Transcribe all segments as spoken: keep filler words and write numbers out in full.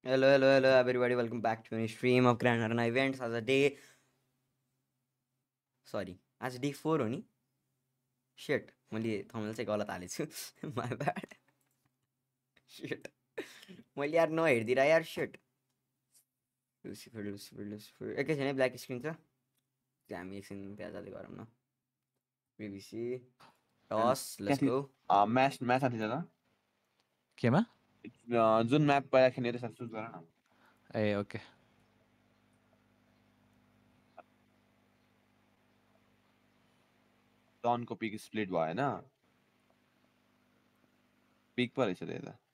Hello, hello, hello, everybody. Welcome back to a stream of Grand Arena events as a day. Sorry, as day four only. Shit. मैले thumbnail चाहिँ गलत हालेछु. My bad. Shit. मैले यार नहेरिदिएर यार shit. Lucifer, Lucifer, Lucifer. एकैछिन है black screen छ. चाहिँ हामी एकछिन त्यहाँ जाँदै गरौँ न. प्रिभिसी. टस. Let's go. म्याच म्याच आथि छ त केमा अ, जुन म्याप पहिला खेल्ने रहेछ चुज गर न ए ओके डनको पिक स्प्लिट भयो होइन पिक पो रहेछ त्यही त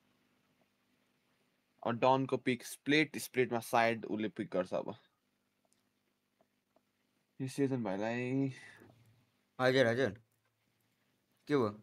अब डनको पिक स्प्लिट स्प्लिटमा साइड उसले पिक गर्छ अब यो सिजन भाइलाई हजुर हजुर. के भयो?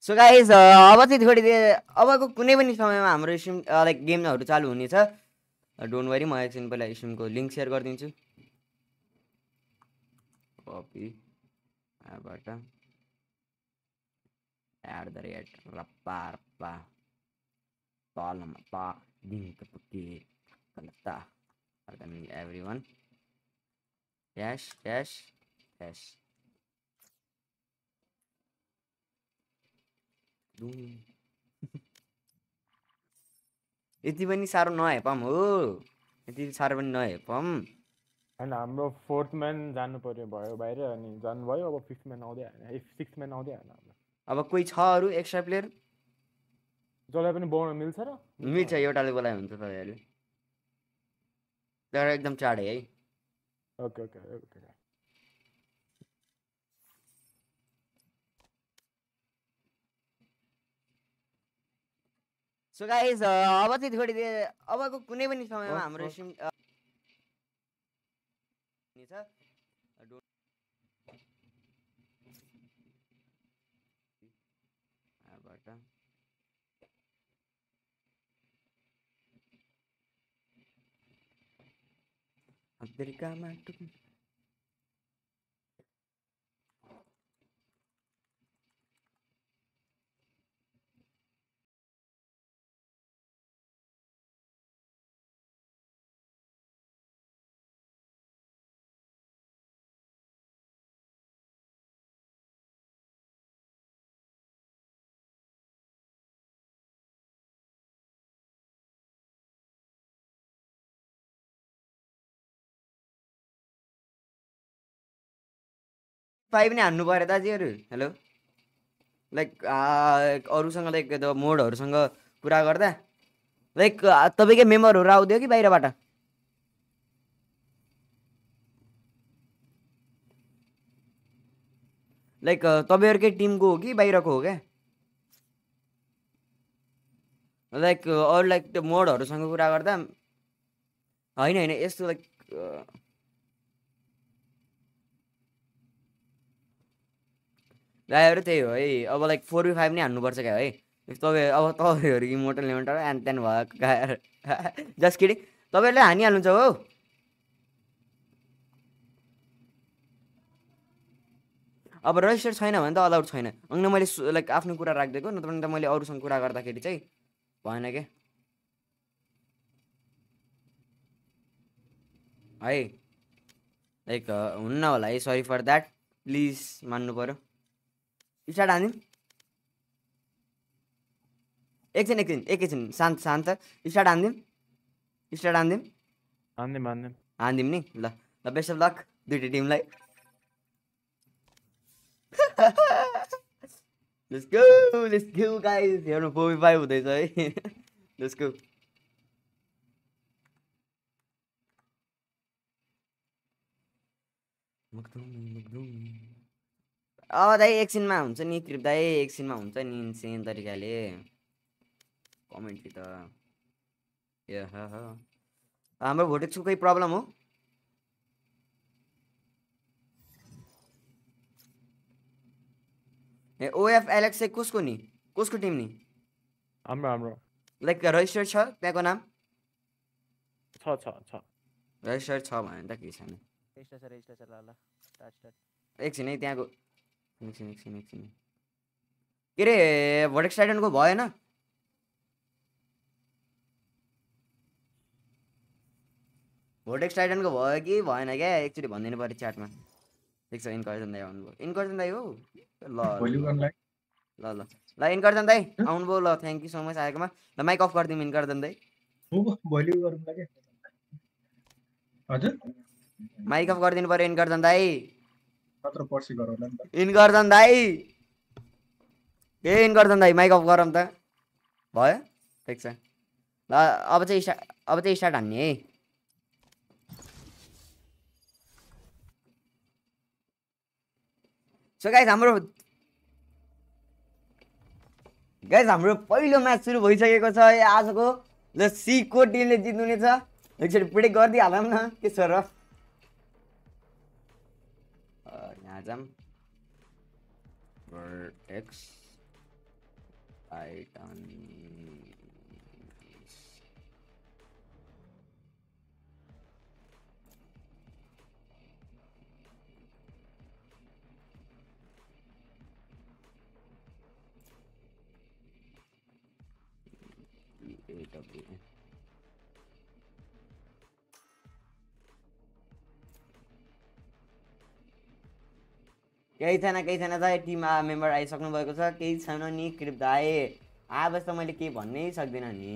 सो गाइज अब चाहिँ थोरै अबको कुनै पनि समयमा हाम्रो स्ट्रिम लाइक गेमहरू चालु हुनेछ डोन्ट वरी म एकछिन पहिला स्ट्रिमको लिङ्क सेयर गरिदिन्छु कपी यहाँबाट एट द रेट रप्पा रप्पा तलमा पा लिङ्क पुगे कलता एभ्री वान क्यास क्यास क्यास यति पनि साह्रो नहेपम हो यति साह्रो पनि नहेपम होइन हाम्रो फोर्थ म्यान जानु पर्यो भयो बाहिर अनि जानुभयो अब फिफ्थ म्यान आउँदै आएन सिक्स म्यान आउँदै आएन हाम्रो अब कोही छ अरू एक्स्ट्रा प्लेयर जसलाई पनि बोलाउन मिल्छ र मिल्छ एउटाले बोलाए हुन्छ तपाईँहरूले तर एकदम चाँडै है okay okay okay so guys अब चाहिँ थोरै अबको कुनै पनि समयमा हाम्रो स्ट्रिम छ यहाँबाट अमेरिकामा फाइभ नै हान्नु पऱ्यो दाजुहरू हेलो लाइक अरूसँग लाइक त्यो मोडहरूसँग कुरा गर्दा लाइक तपाईँकै मेम्बरहरू आउँथ्यो कि बाहिरबाट लाइक तपाईँहरूकै टिमको हो कि बाहिरको हो क्या लाइक अरू लाइक त्यो मोडहरूसँग कुरा गर्दा होइन होइन यस्तो लाइक दाइहरू त्यही हो है अब लाइक फोर बी फाइभ नै हान्नुपर्छ क्या है तपाईँ अब तपाईँहरू इमोटल इमोटल एन्ड त्यहाँ भएको जस्ट किडिङ तपाईँहरूले हानिहाल्नुहुन्छ हो अब रजिस्टर छैन भने त अलाउड छैन अनि मैले लाइक आफ्नो कुरा राखिदिएको नत्र भने त मैले अरूसँग कुरा गर्दाखेरि चाहिँ भएन क्या है लाइक हुन्न होला है सरी फर द्याट प्लिज मान्नु पऱ्यो स्टार्ट हानिदिउँ एकछिन एकछिन एकैछिन शान्त शान्त स्टार्ट हानिदिउँ स्टार्ट हानिदिउँ हान्दिउँ हान्दिउँ हानिदिउँ नि ल ल बेस्ट अफ लक दुइटै टिमलाई Let's go, let's go guys. हेर्नु फोर बी फाइभ हुँदैछ है Let's go. अब दाइ एकछिनमा हुन्छ नि त्रिप दाइ एकछिनमा हुन्छ नि इन्सेन तरिकाले कमेन्ट कि त ए हाम्रो भोटेक्सको कोही प्रब्लम हो ए ओएफ एलेक्स चाहिँ कसको नि कसको टिम नि हाम्रो हाम्रो लाइक रजिस्टर छ त्यहाँको नाम छ छ छ रजिस्टर छ भने त के छैन रेजिस्टर छ रेजिस्टर छ ल ल स्टार्ट स्टार्ट एकछिन है त्यहाँको एकछिन एकछिन एकछिन के अरे भोटेक्स टाइटनको भएन भोटेक्स टाइटनको भयो कि भएन क्या एकचोटि भनिदिनु पऱ्यो च्याटमा ठिक छ इन्कर्जन दाइ आउनुभयो इन्कर्जन दाइ हो ल ल ल ल इन्कर्जन दाइ आउनुभयो ल थ्याङ्क यू सो मच आएकोमा ल माइक अफ गरिदिउँ इन्कर्जन दाइ माइक अफ गरिदिनु पऱ्यो इन्कर्जन दाइ इन्कर्जन दाइ ए इन्कर्जन दाइ माइक अफ गरौँ त भयो ठिक छ ल अब चाहिँ स्टार्ट अब चाहिँ स्टार्ट हान्ने है सो गाइस हाम्रो गाइस हाम्रो पहिलो म्याच सुरु भइसकेको छ आजको ल सी को टिमले जित्नुहुनेछ एकचोटि प्रेडिक्ट गरिदिइहालौँ न के छ र यहाँ जाम Vortex Titans. A W N. केही छैन केही छैन दाइ टिम मेम्बर आइसक्नु भएको छ केही छैन नि क्रिप दाइ आएपछि त मैले केही भन्नै सक्दिनँ नि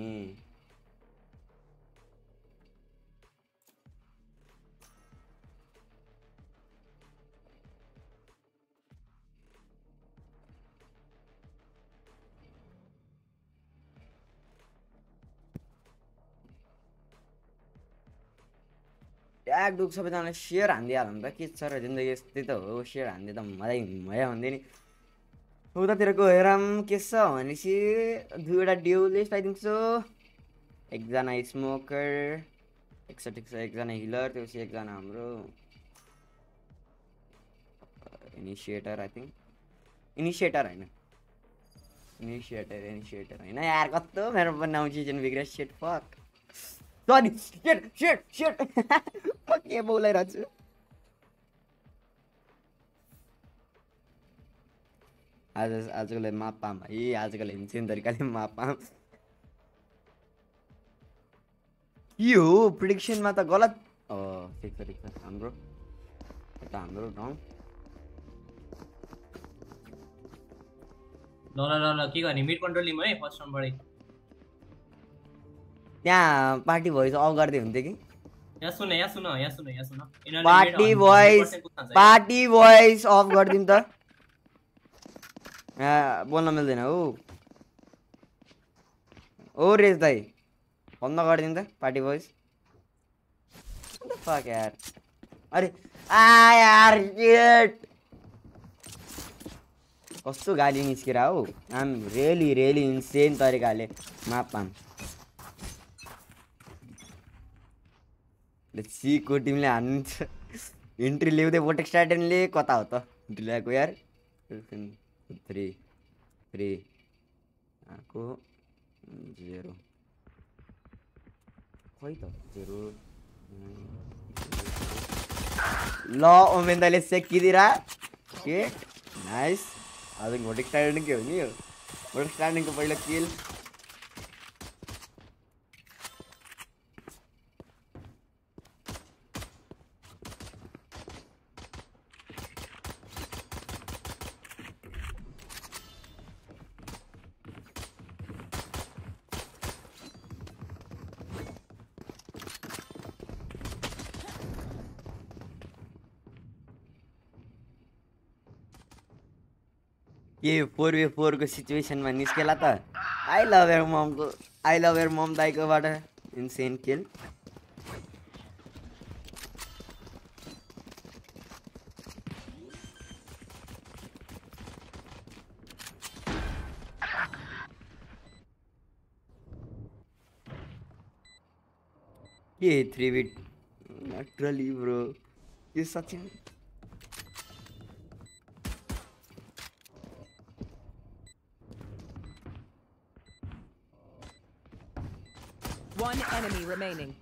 ट्याग डुक सबैजनाले सेयर हानिदिइहाल्नु त के छ र जिन्दगी यस्तै त हो सेयर हानिदिए त मजा मजा हुन्थ्यो नि उतातिरको हेरौँ के छ भनेपछि दुईवटा ड्युलिस्ट आई थिङ्क सो एकजना स्मोकर एकसठी छ एकजना हिलर त्यसपछि एकजना हाम्रो इनिसिएटर आई थिङ्क इनिसिएटर होइन इनिसिएटर इनिसिएटर होइन यार कस्तो मेरो पनि नाउँ सिजन बिग्रियो set fuck sorry set set set म के बोलाइरहेको छु आज आजकल माप पाम है आजकल हिँड्छन् तरिकाले माप पाम के हो प्रिडिक्सनमा त गलत ठिक छ ठिक छ हाम्रो यता हाम्रो ठाउँ ल ल ल ल के गर्ने मिड कन्ट्रोल लिम है फर्स्ट राउन्डबाटै त्यहाँ पार्टी भोइस अफ गर्दै हुन्थ्यो कि यहाँ सुन यहाँ सुन यहाँ सुन यहाँ सुन party voice party voice off गरिदिउँ त यहाँ बोल्न मिल्दैन हो ओ रेस दाइ बन्द गरिदिउँ त पार्टी भोइस फक यार अरे आ यार शिट कस्तो गाली निस्केर हौ आम रियली रियली इन्सेन तरिकाले माप पाम सीको टिमले हान्नु इन्ट्री ल्याउँदै बोटेक स्टार्टनले कता हो त इन्ट्री ल्याएको यार थ्री थ्री आएको जेरो खै त जेरो ल ओमेन दाइले सेकिदिरा के नाइस आज बोटेक स्टार्टन के हो नि यो बोटेक स्टार्टनको पहिलो किल ये फोर वे फोर को सिचुएसनमा निस्केला त आई लभ यर ममको आई लभ यर मम दाइकोबाट इन्सेन किल के थ्री बिट नेचुरली ब्रो यो सच्ची One enemy remaining.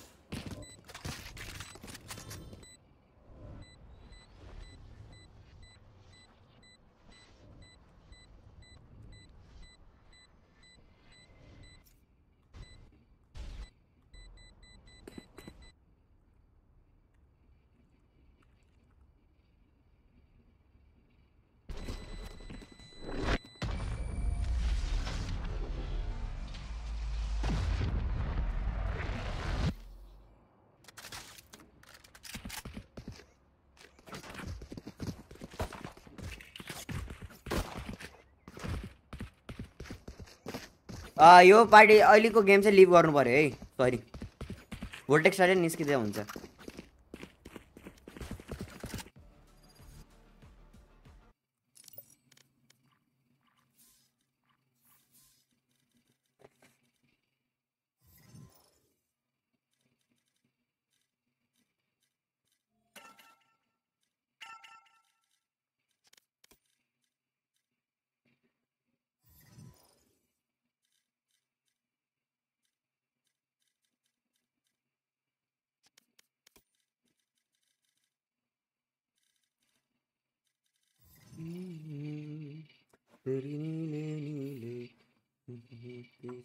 यो पार्टी अहिलेको गेम चाहिँ लिभ गर्नु पर्यो है सरी भोल्टेक्स स्टार्ट निस्किँदै हुन्छ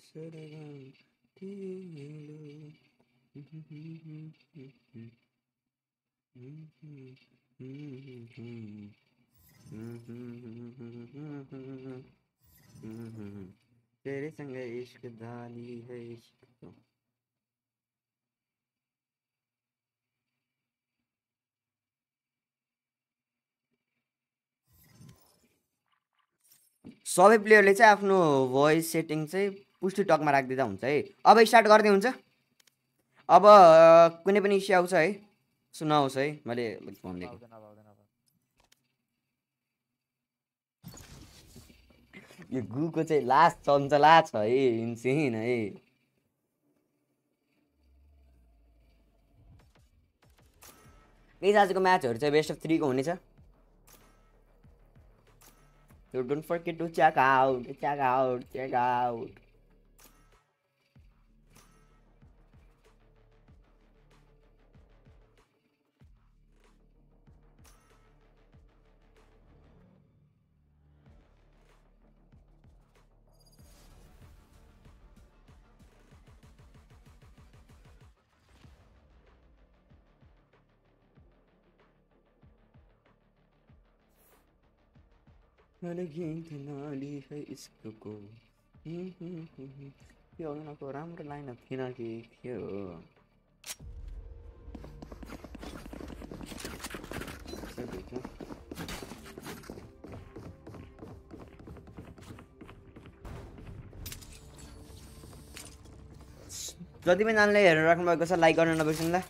सरगम तिमीलो तेरे संग इश्क दानी है इश्क तो सबै प्लेयरले चाहिँ आफ्नो भोइस सेटिङ चाहिँ पुष्टि टकमा राखिदिँदा हुन्छ है। अब स्टार्ट गर्दै हुन्छ। अब अ, कुनै पनि इस्यु आउँछ है सुनाओस् है मैले भनिदिएको। आउँदैन अब आउँदैन अब यो गुको चाहिँ लास्ट चञ्चला छ है इन्सिन है। आजको म्याचहरू चाहिँ बेस्ट अफ थ्रीको हुनेछ। So don't forget to check out, check out, check out. अरे गीत नाली है इसको यो उनीहरूको राम्रो लाइनअप थिएन कि थियो। जति पनि नानीले हेरेर राख्नु भएको छ लाइक गर्न नबिर्सनु ल।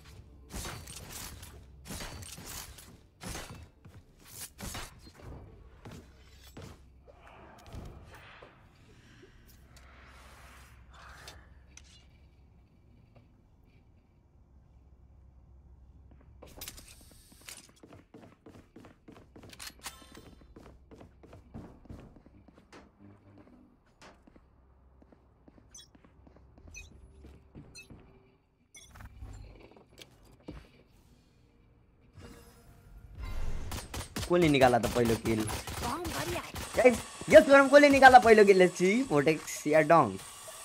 कसले निकाला त पहिलो किल? गाइस यस गरम कसले निकाला पहिलो किल? छि भोटेक्स या डङ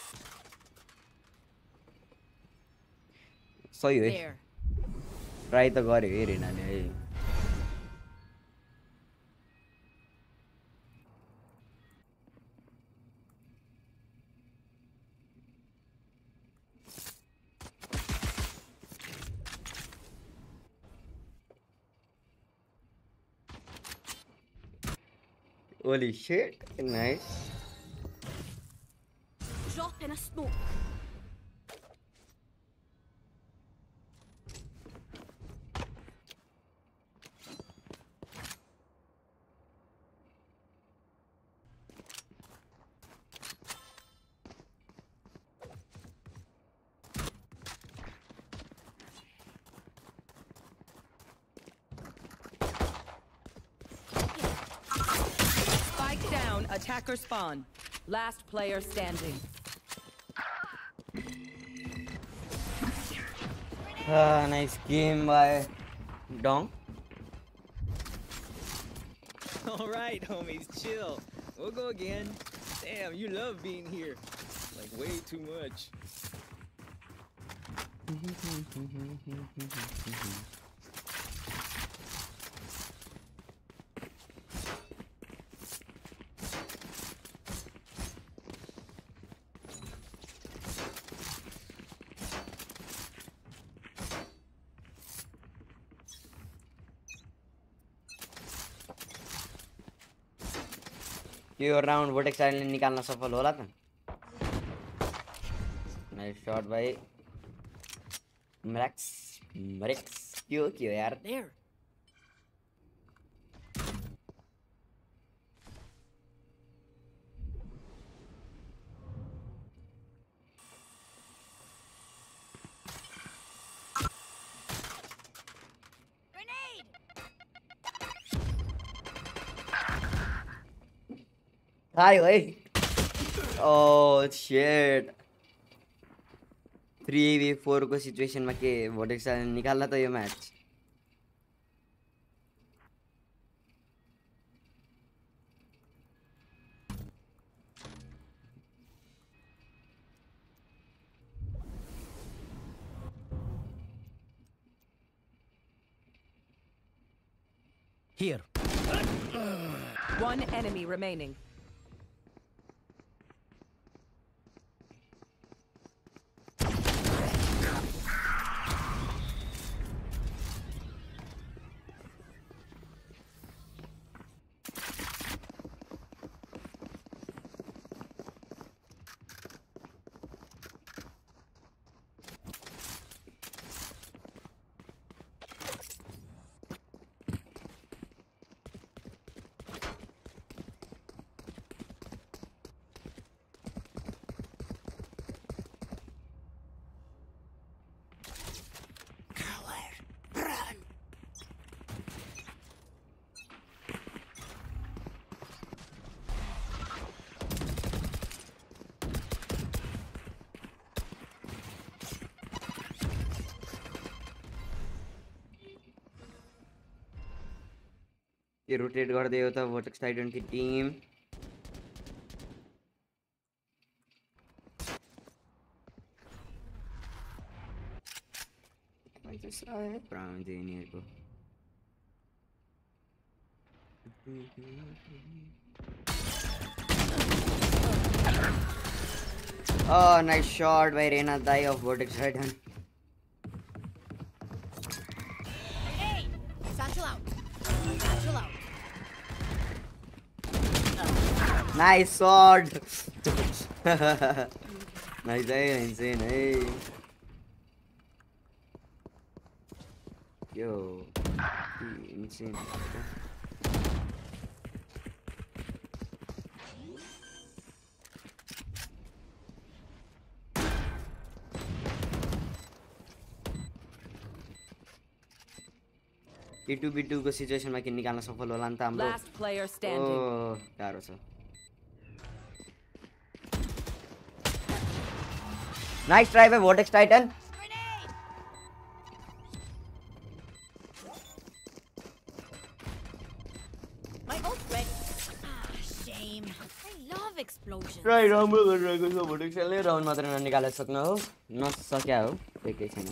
सही हो है। ट्राई त गर्यो है रेनाले है। Holy shit, nice. Drop in a smoke. Spike down, attacker spawn. Last player standing. Ah, nice game by Dong. All right, homies, chill. We'll go again. Damn, you love being here. Like, way too much. यो round Vortex आइले निकाल्न सफल होला त। Nice shot भाइ max max क्यों क्यों यार। There. आयो है। Oh shit three v four को सिचुएसनमा के भोटेक्स आइले निकाल्ला त यो match. Here. One enemy remaining. ये रोटेट गर्दै हो त vortex titan की टीम भाइ चाहिँ साह्रै प्राउन्ड यिनीहरुको Oh, nice shot by Reina Dai of Vortex Titan. Hey, satchel out. Satchel out. Nice shot. Nice, hey, insane, hey. Yo, insane. E two B two को सिचुएसनमा के निकाल्न सफल होला नि त हाम्रो Last player standing. ओ गाह्रो छ nice try by vortex titan My ult ready. Ah, shame. I love explosions. Try राम्रो गरिरहेको छ vortex titan ले राउन्ड मात्र ननिकाले सक्न हो नसक्या हो केही छैन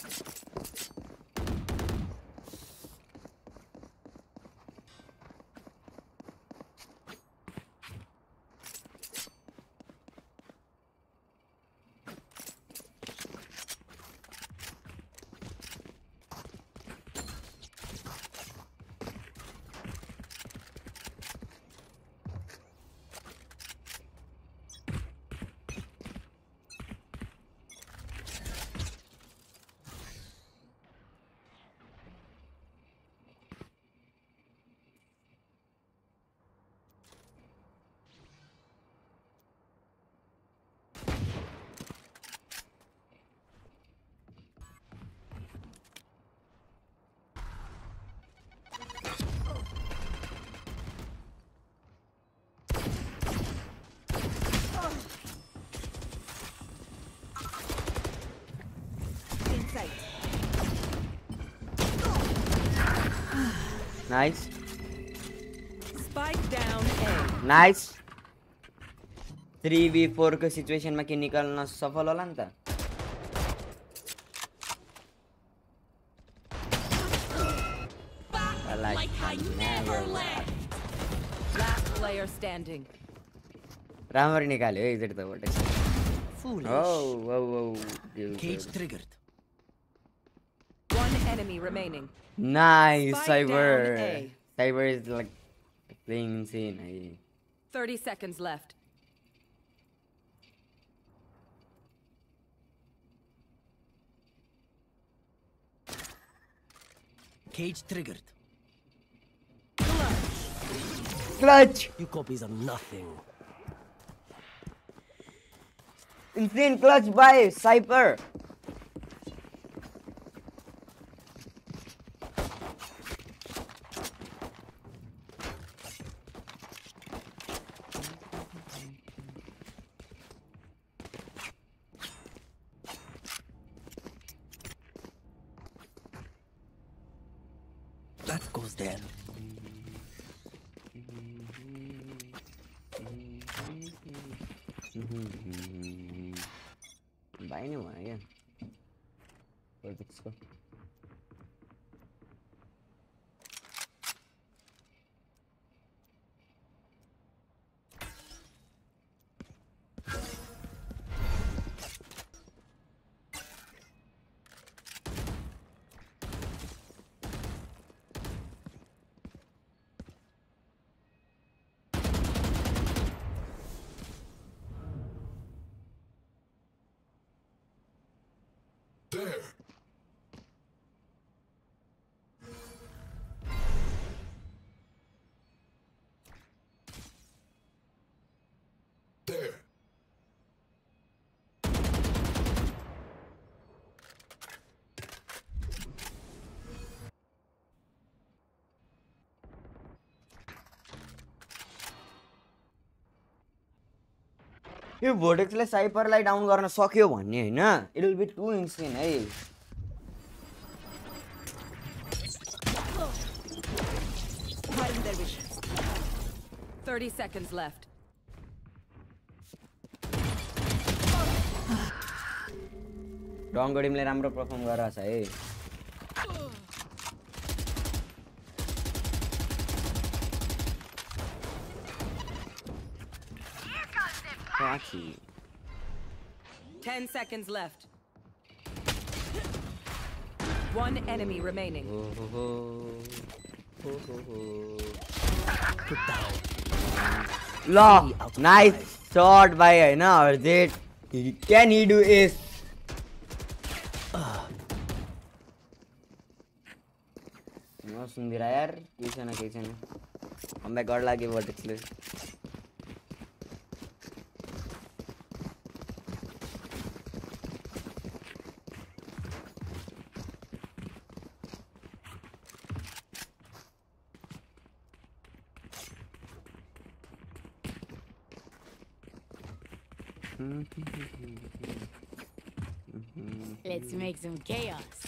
Nice. Spike down A. Nice. three v four को सिचुएसनमा के निकाल्न सफल होला नि त Like I never left. Last player standing. राम्ररी निकाल्यो है एकचोटि त vortex Foolish. oh oh oh Cage triggered. One enemy remaining. Nice, Spike Cyber. down A. Cyber is like playing insane. I... Thirty seconds left. Cage triggered. Clutch! You copies are nothing. Insane clutch by Cyber. That goes then. भाइ नै भयो क्या प्रोजेक्ट्सको यो भोटेक्सले साइपरलाई down गर्न सक्यो भन्ने हैन it will be too insane है Cutting their vision. thirty seconds left. डङ्गो टिमले राम्रो परफर्म गरिरहेछ है Rocky. Ten seconds left. One enemy remaining. Oh, oh, oh. Oh, oh, oh. Put down. Lo, nice shot by Hahn Harjit. Can he do is? न सुन्दिरा यार केही छैन केही छैन कमब्याक गर्न लाग्यो भोटेक्सले Let's make some chaos.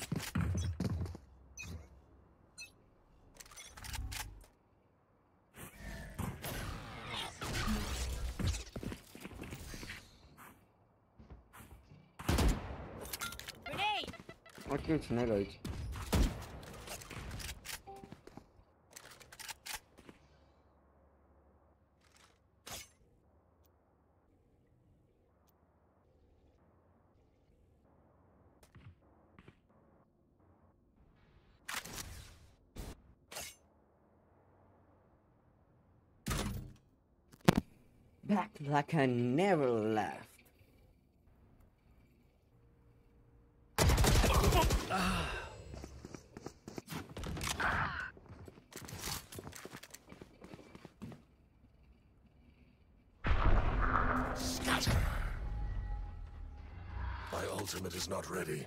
Grenade! Okay, छैन रहेछ Back like I never left. Scatter. My ultimate is not ready.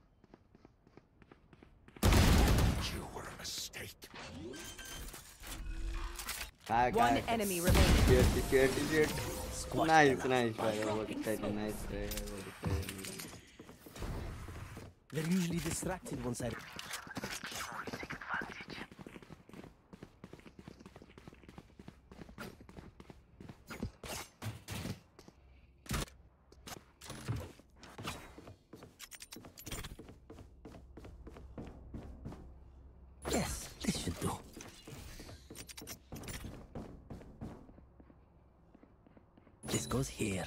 You were a mistake. Hi, One guys. enemy remaining. Secure, secure, secure. Nice, nice, brother. Nice, They're usually distracted once I... Yes, this should do. This goes here.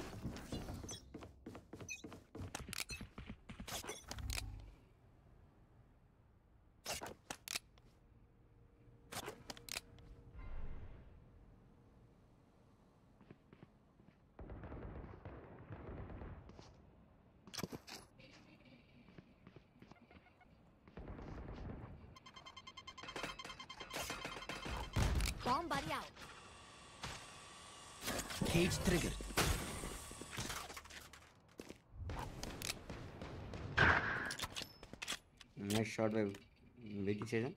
Bomb buddy out. Cage triggered. Nice shot by Vicky Season.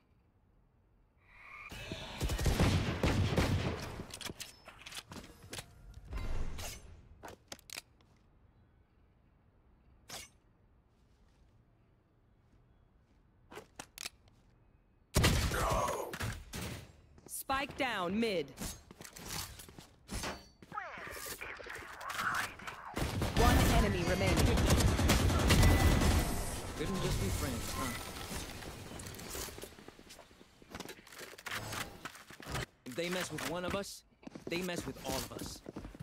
Spike down mid. One enemy remaining. Couldn't just be friends, huh? If they mess with one of us, they mess with all of us.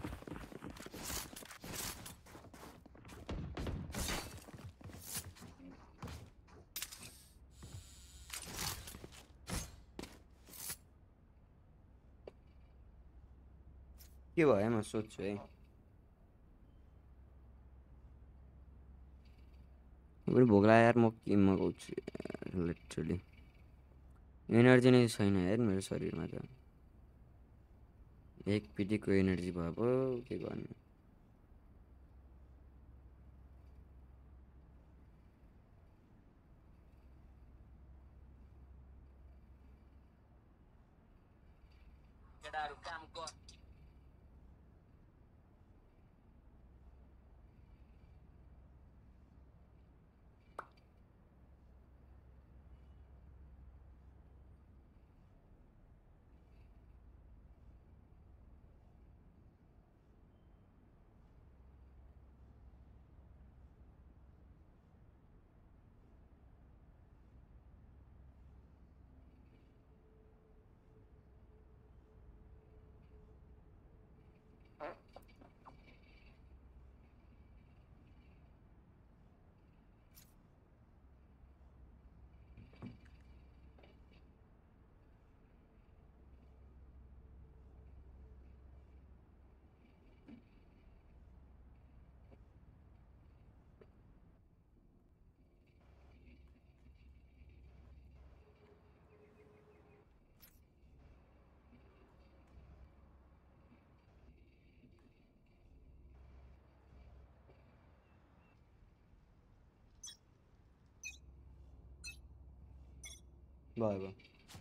के भयो म सोध्छु है पनि भोक लाग्यो यार म के मगाउँछु लिटरली एनर्जी नै छैन यार मेरो शरीरमा त एक पिटीको एनर्जी भयो पो के गर्नु भयो भयो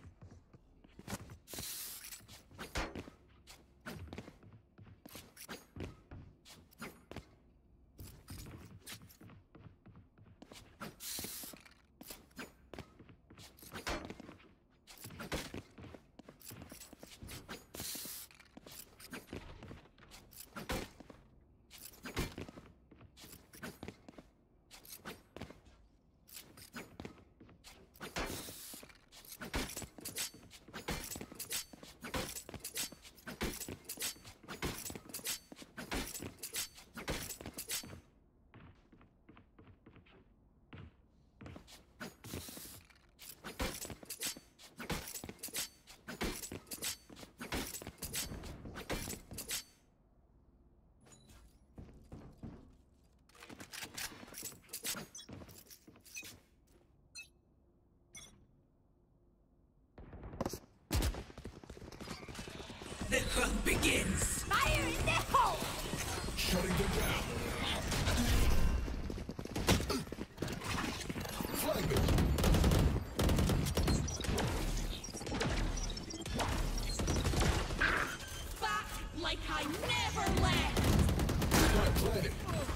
The hunt begins. Fire in the hole! Shutting them down. Flag them. Back like I never left! Flag planted.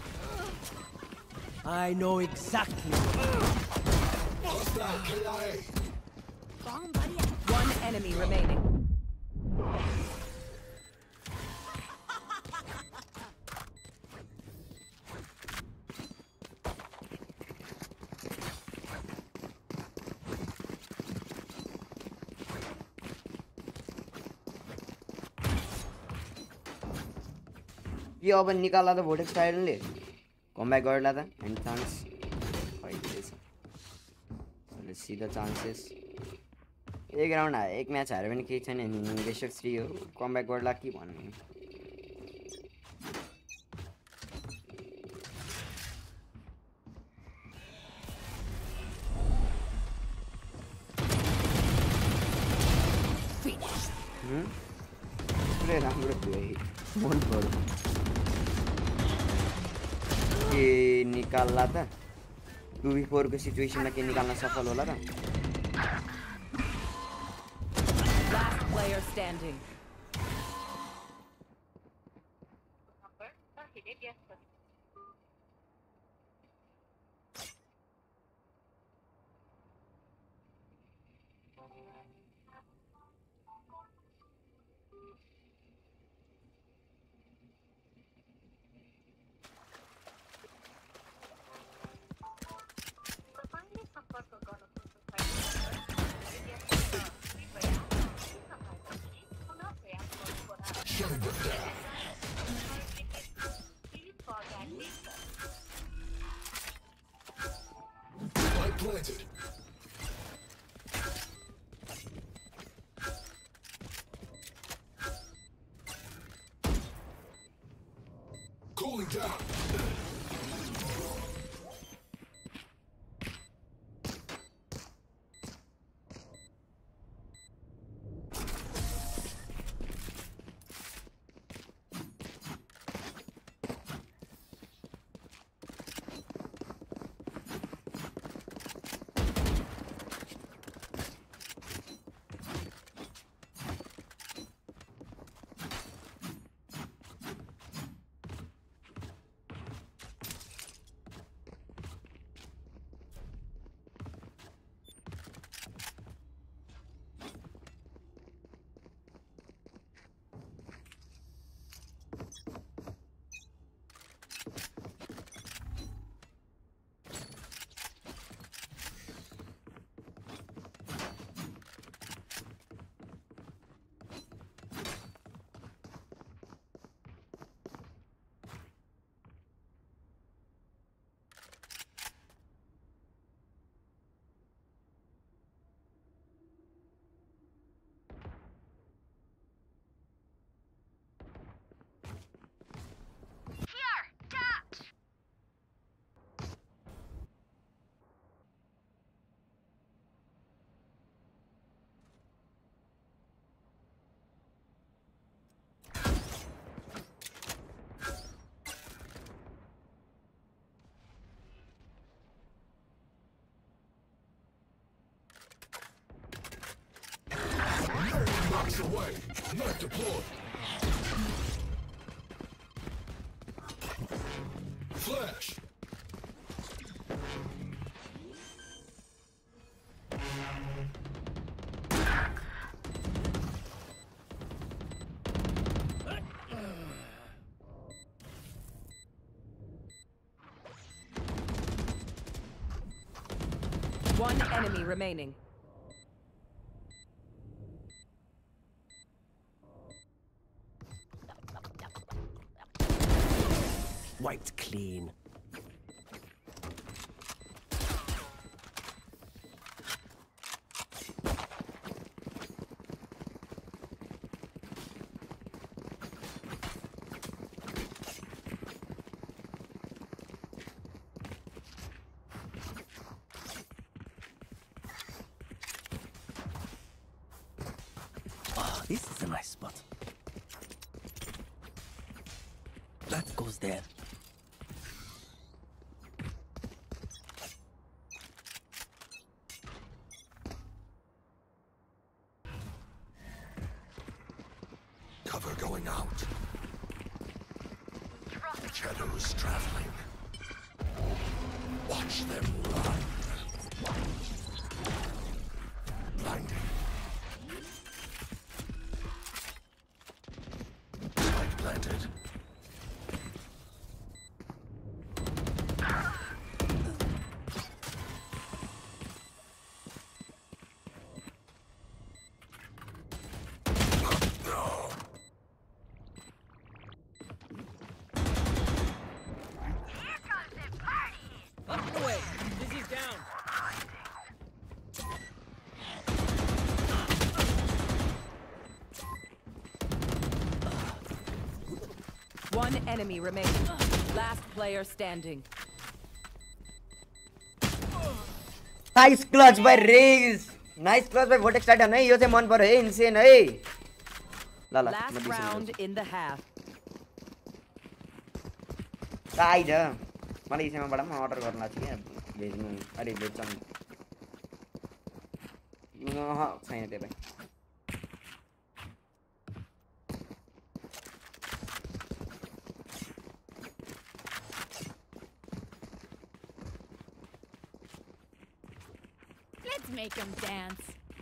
I know exactly. Hostile K I A. Wrong buddy. One enemy remaining. यो अब निकाल्ला त भोटेक्स टाइडनले comeback गर्ला त and chance खैदिएछ let's see the chances एक round हारे एक match हारे पनि केही छैन नि बेस्ट अफ थ्री हो कमब्याक गर्ला कि भन्नु पुरै राम्रो थियो मन पर्यो के निकाल्ला त टू वी फोर को सिचुएसनमा के निकाल्न सफल होला त Last player standing. Shutting them down. Flag planted. Cooling down. Blocks away. Knife deployed. Flash. One enemy remaining. Wiped clean. Ah, this is a nice spot. That goes there. Cover going out. Shadows traveling. Watch them run. Blinding. Spike planted. Up and away. Dizzy's down. One enemy remaining. Last player standing. Nice clutch by Raze. Nice clutch by Vortex Titan. है यो चाहिँ मन पर्यो है insane है. ल ल Last round in the half. आइज मलाई यसैमाबाट पनि अर्डर गर्न लाग्छ क्या भेज्नु अरे भेज्छ नि अह छैन त्यो भाइ Let's make them dance.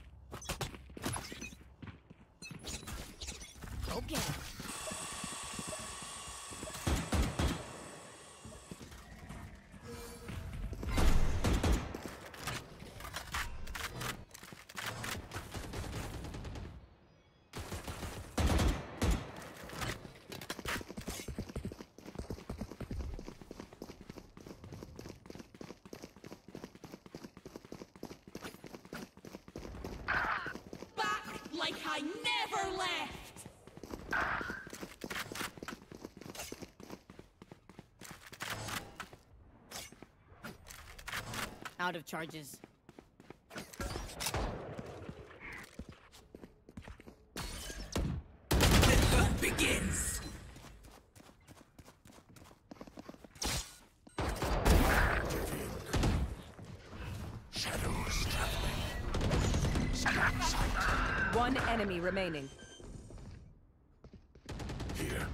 Okay. Like I never left! Out of charges. The hunt begins. Shadows traveling. One enemy remaining. Here.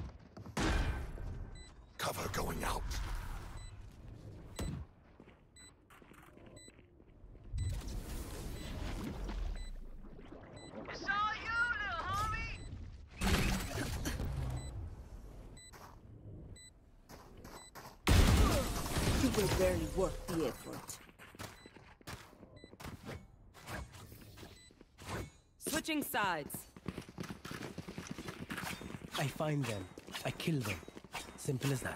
Cover going out. It's all you, little homie. You were barely worth the effort. Switching sides. I find them. I kill them. Simple as that.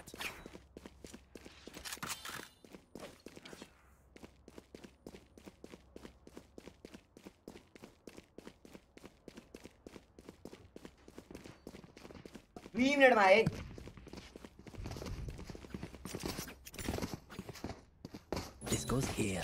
three minute मा है This goes here.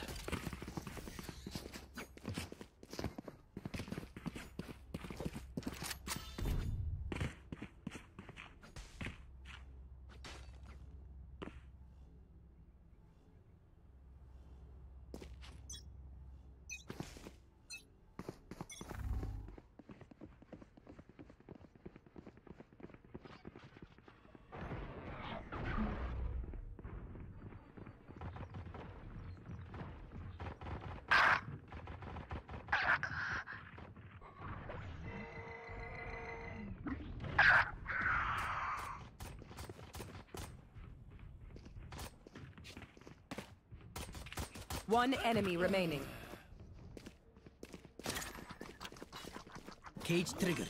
One enemy remaining. Cage triggered.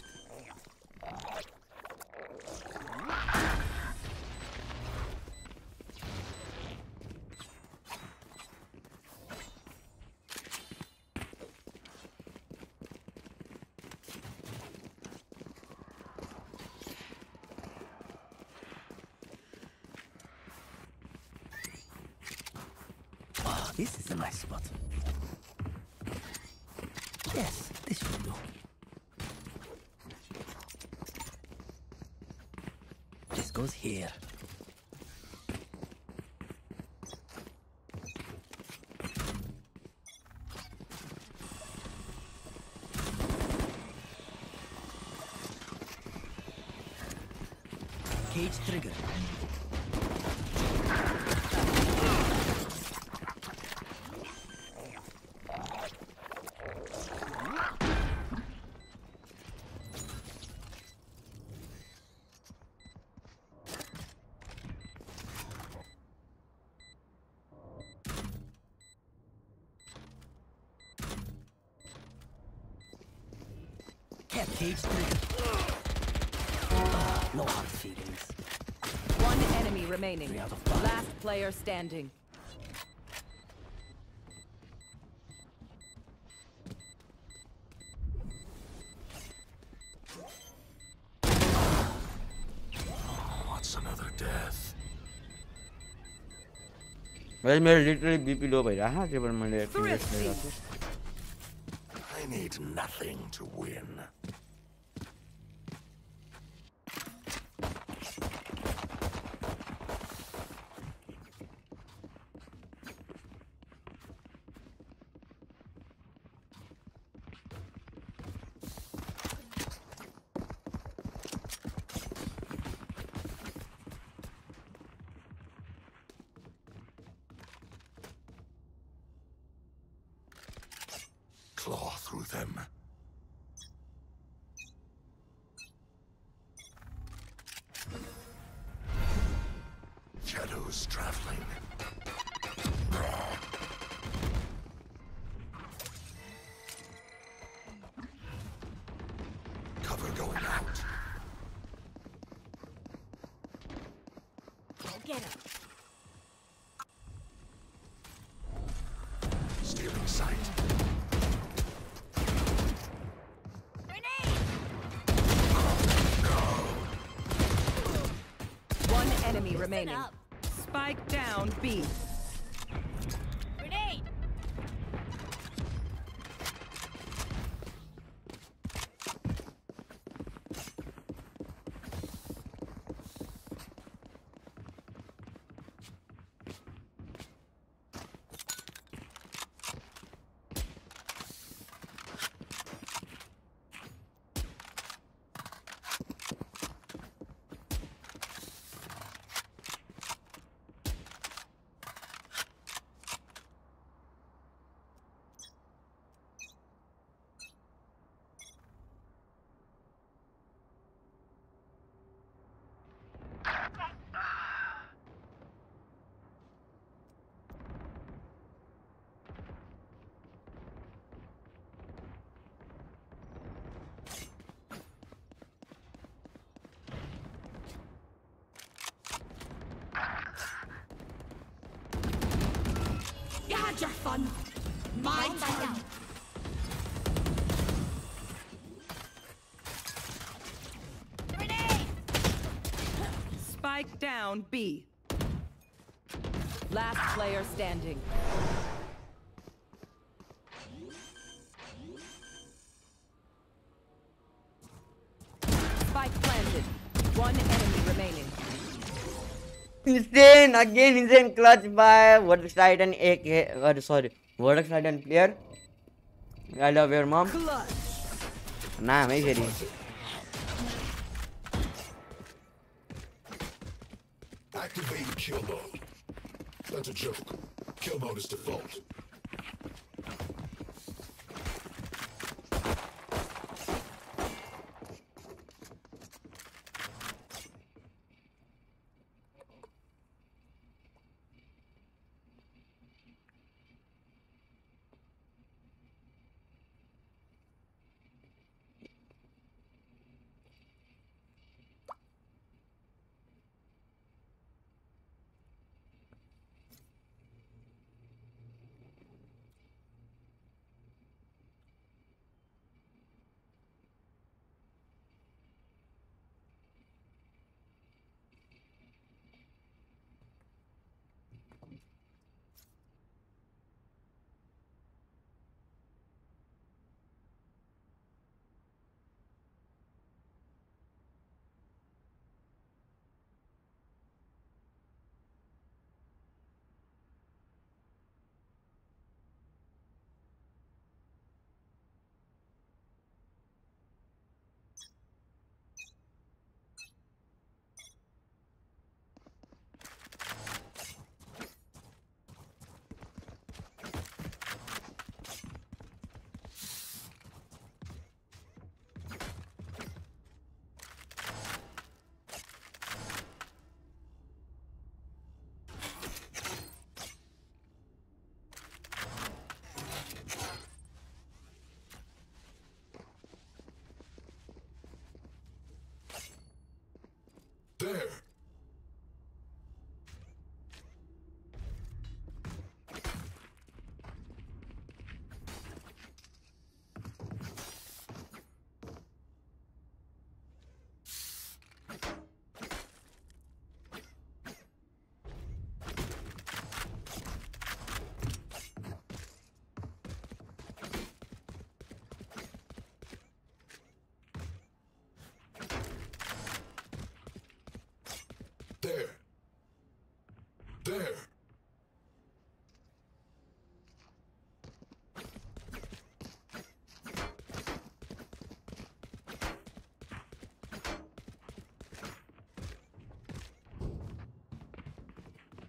Ah, this is a nice spot. Yes, this will do. This goes here. Cage trigger. Cat cage trigger. Ah, no hard feelings. One enemy remaining. Three out of five. Last player standing. What's another death? Well, मेरो literally B P low भइरहेको छ के भने मैले activate गरेको छु I need nothing to win. Claw through them. Shadows traveling. Cover going out. Go get him. Stealing sight. One enemy Listen remaining. up. Spike down B. Grenade. You had your fun. My Bomb by turn. now. Grenade. Spike down B. Last player standing. Spike planted. One enemy remaining. Insane! Again insane clutch by Vortex Titan A K. Uh, sorry, Vortex Titan player. I love your mom. Nah, मैं फेरि Activate kill mode. That's a joke. Kill mode is default.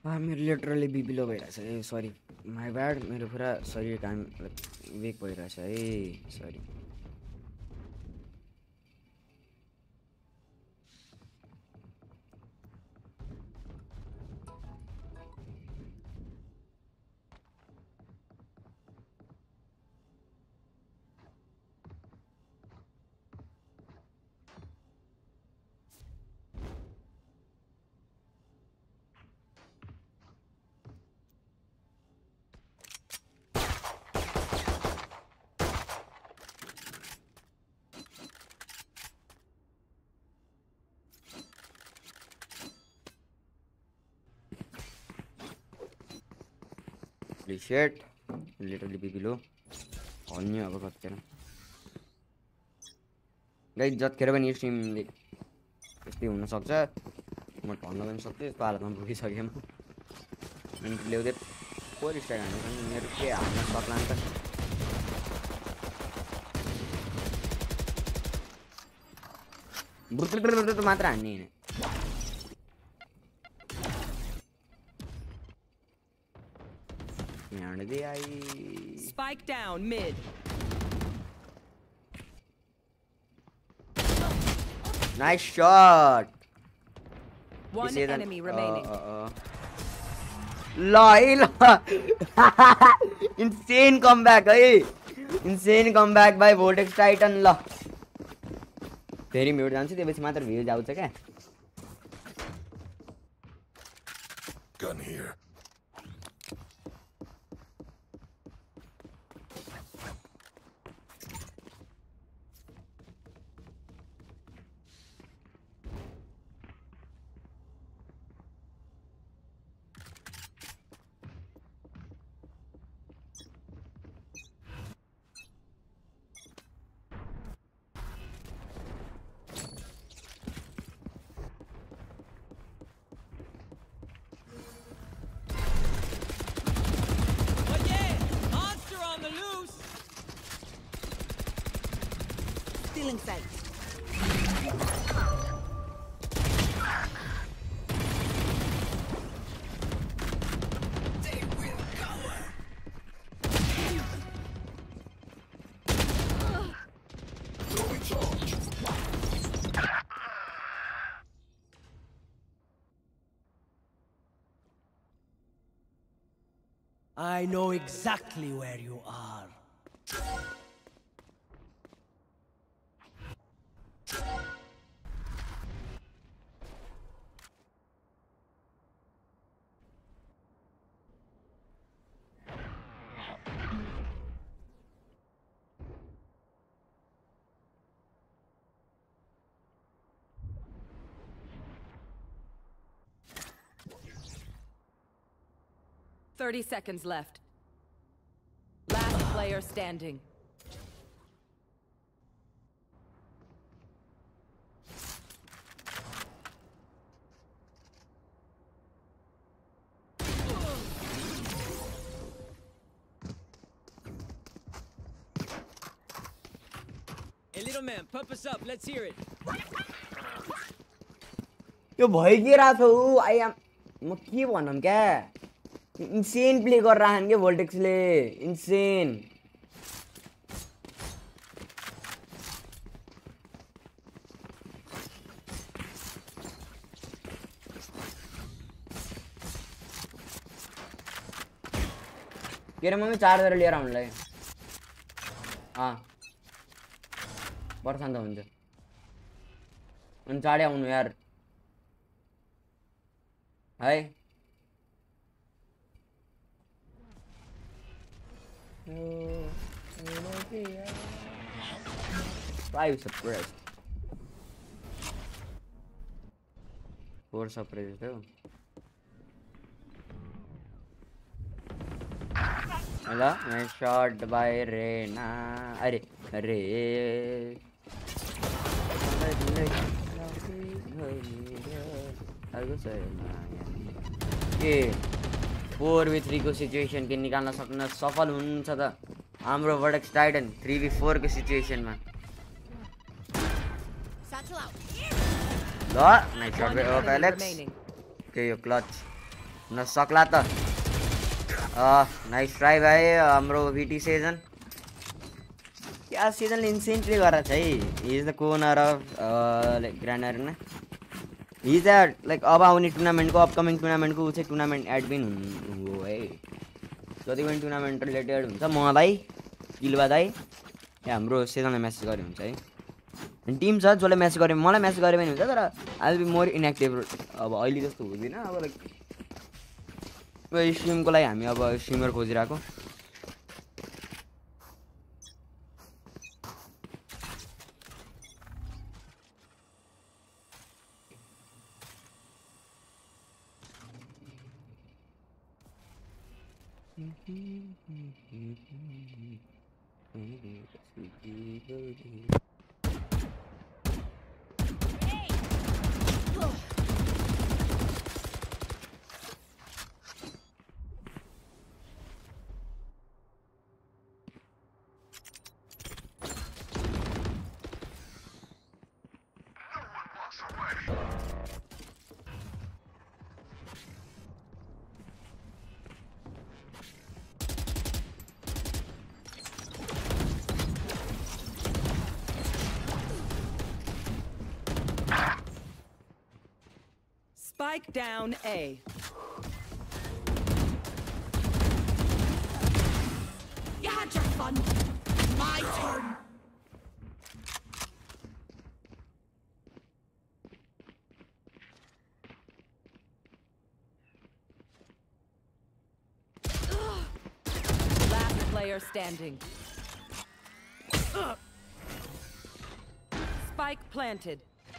आ मेरो literally BP लो भइरहेछ ए सरी माई bad मेरो पुरा शरीर काम वेक भइरहेछ है सरी Holy shit. Literally be below. अन्य अब कतिखेर गाइस जतिखेर पनि यो स्ट्रिमले यस्तै हुन सक्छ म भन्न पनि सक्छु यस्तो हालतमा पुगिसकेँ म अनि ल्याउँदै पोर स्ट्राइक हान्नु पनि मेरो के हान्न सक्ला नि त बुटुटुटुटु मात्र हान्ने हैन Spike down mid. Nice shot. One enemy uh, remaining. Uh, uh. Lol. Insane comeback, hey. Insane comeback by Vortex Titan. ल फेरि म्युट जान्छ त्यसपछि मात्र भ्युज आउँछ क्या Gun here. Stealing sight. I know exactly where you are. Thirty seconds left. Last player standing. Hey, little man, pump us up. Let's hear it. यो भइगिरहेको छ I am म के भनौँ क्या इन्सेन प्ले गरिरहन् के भोल्टेक्सले इन्सेन के रे मम्मी चार्जर लिएर आउनुलाई अँ पर्छ नि त हुन्छ अनि चाँडै आउनु यार है Five suppressed. Four suppressed though. Hello, nice shot by Reina. Arey, arey. के फोर वी थ्री को सिचुएसन के निकाल्न सक्न सफल हुनुहुन्छ त हाम्रो Vortex Titan three v four को सिचुएसनमा ल नाइस शट बाइ एलेक्स के यो क्लच हुन सक्ला त नाइस ट्राई भाइ हाम्रो भिटी सिजन क्या सिजनले इन्सेन्टली गरेछ है he is the corner of like grand arena he is the like अब आउने टुर्नामेन्टको अपकमिङ टुर्नामेन्टको ऊ चाहिँ टुर्नामेन्ट एडमिन हो है जति पनि टुर्नामेन्ट रिलेटेड हुन्छ मलाई किलवा दाइ हाम्रो सिजनलाई म्यासेज गरे हुन्छ है टिम छ जसले म्यासेज गरे मलाई म्यासेज गरे पनि हुन्छ तर I will be more inactive अब अहिले जस्तो हुँदैन अब लाइक स्ट्रिमको लागि हामी अब स्ट्रिमर खोजिरहेको Spike down A. You had your fun. My turn. Last player standing. Spike planted.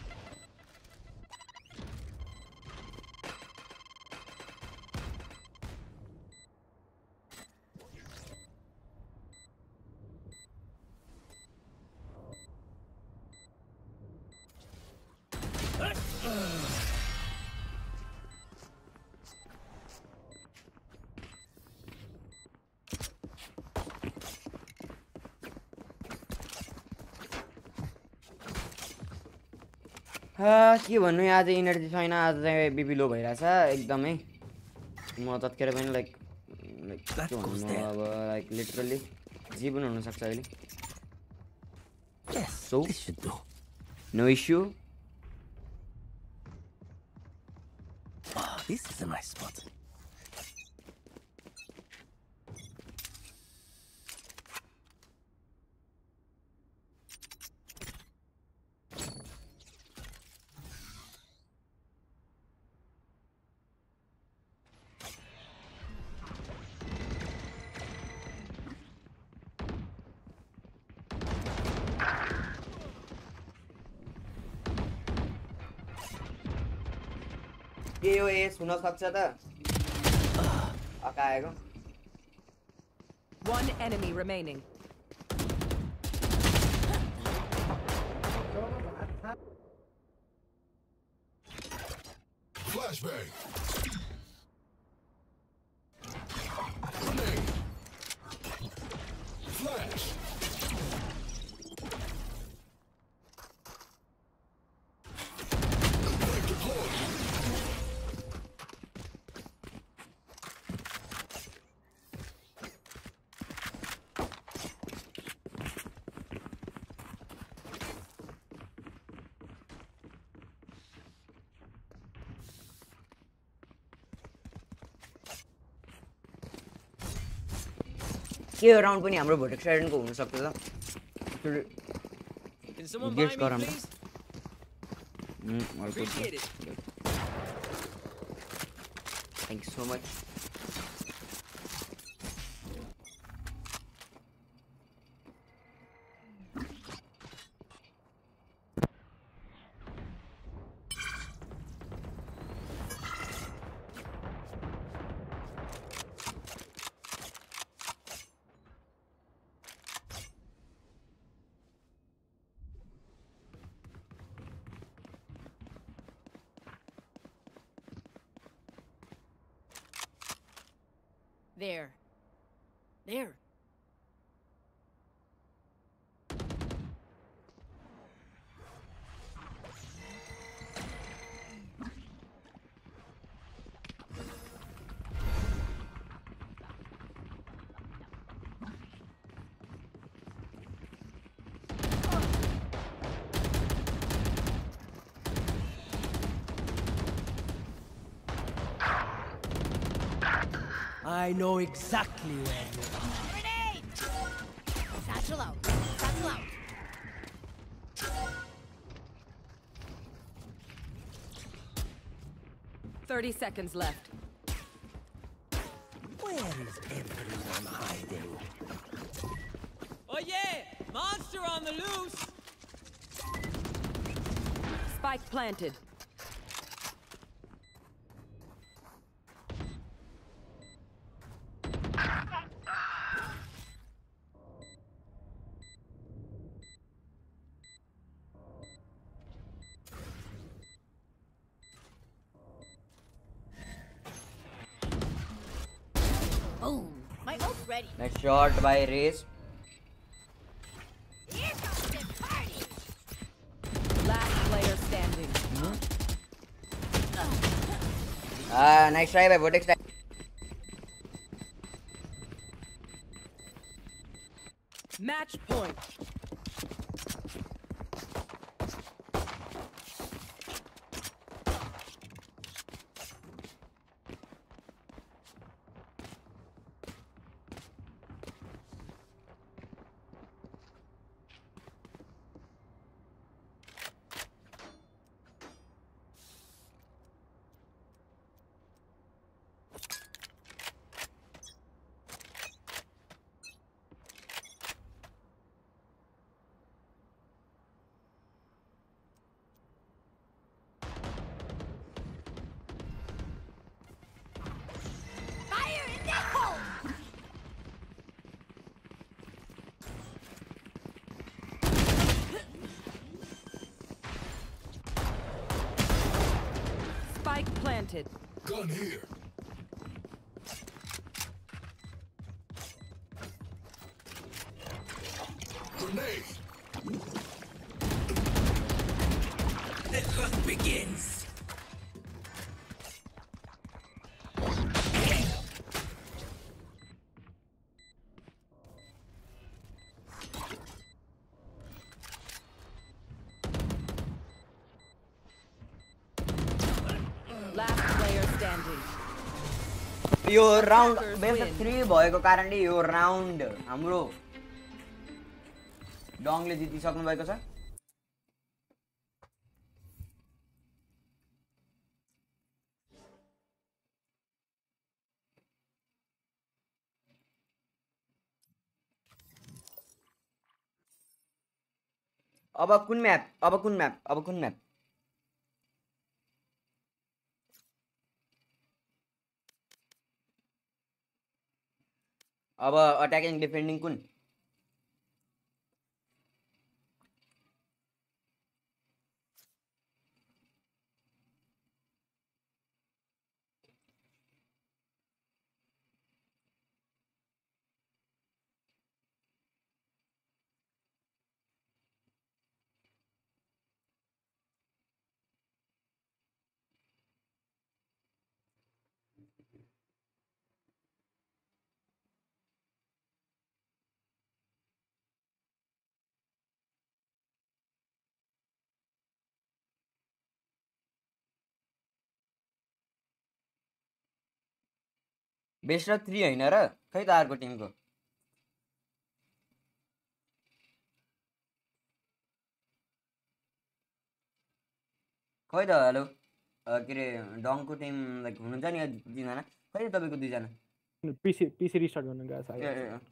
के भन्नु आज इनर्जी छैन आज चाहिँ बिपी लो भइरहेछ एकदमै म तत्केर पनि लाइक लाइक के भन्नु अब लाइक लिटरली जे पनि हुनसक्छ अहिले so no issue This is a nice spot. के यो एस हुन सक्छ त अकाएको One enemy remaining. Flashbang. Grenade. Flash. के यो राउन्ड पनि हाम्रो भोटेक स्ट्राइडनको हुन सक्छ त Can someone buy gets me, गरम please? Mm, all good. Appreciate it. Thank you so much. There. There. I know exactly where you are. Grenade! Satchel out. Satchel out. Thirty seconds left. Where is everyone hiding? Oh yeah! Monster on the loose! Spike planted. Boom. My ult's ready. Nice shot by Race. Here comes the party. Last player standing. Ah, nice try by Vortex. Match point. Fire in the hole. Spike planted. Gun here. Grenade. The hunt begins. Last player standing. यो round best of three भएको कारणले यो round हाम्रो डङले जितिसक्नु भएको छ। अब कुन map अब कुन म्याप अब कुन म्याप अब अट्याकिङ डिफेन्डिङ कुन बेस्ट अफ थ्री होइन र खै त अर्को टिमको खै त हेलो के अरे डङको टिम लाइक हुनुहुन्छ नि दुईजना खै त तपाईँको दुईजना पिसी पिसी रिस्टार्ट गर्न गएको छ ए अहिले। ए,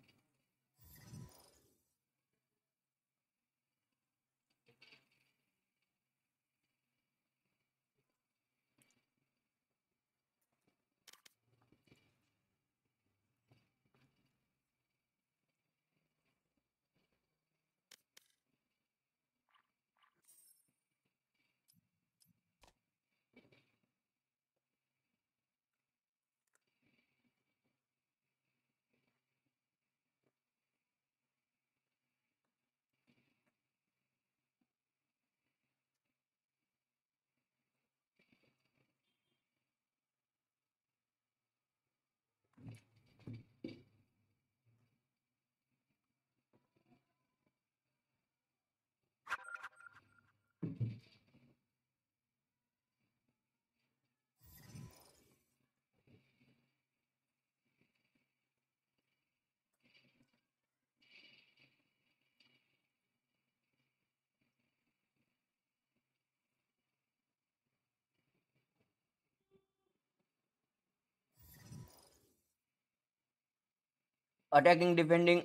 attacking defending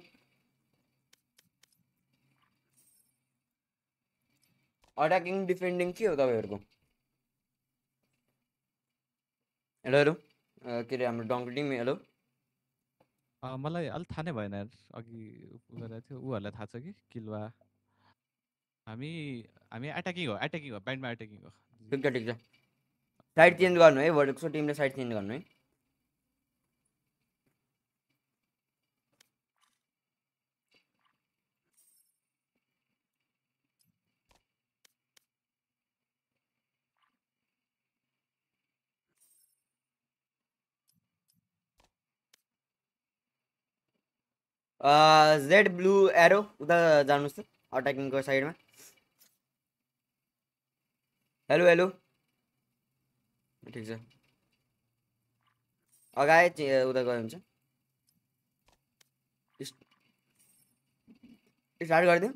attacking defending के हो तपाईहरुको हेलो हेलो के रे हाम्रो डङ्क टिम हेलो अ, मलाई अलि थाहा नै भएन यार अघि उ गरेको थियो उहरूलाई थाहा छ कि किलवा हामी हामी एट्याकिङ हो एट्याकिङ हो ब्यान्डमा एट्याकिङ हो ठिक छ ठिक छ साइड चेन्ज गर्नु है वर्डको टिमले साइड चेन्ज गर्नु है जेड ब्लू एरो उता जानुस् त अट्याकिङको साइडमा हेलो हेलो ठिक छ अगाडि उता गयो हुन्छ स्टार्ट गरिदिउँ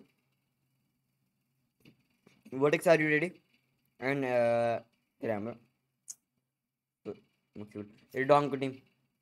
Vortex are you ready and के अरे हाम्रो ए डङको टिम